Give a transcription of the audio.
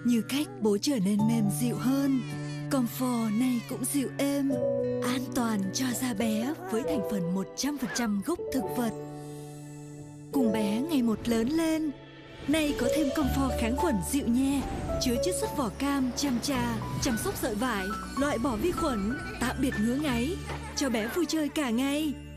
Như cách bố trở nên mềm dịu hơn, Comfort này cũng dịu êm, an toàn cho da bé với thành phần 100% gốc thực vật. Cùng bé ngày một lớn lên, nay có thêm Comfort kháng khuẩn dịu nhẹ, chứa chiết xuất vỏ cam, cham trà, chăm sóc sợi vải, loại bỏ vi khuẩn, tạm biệt ngứa ngáy, cho bé vui chơi cả ngày.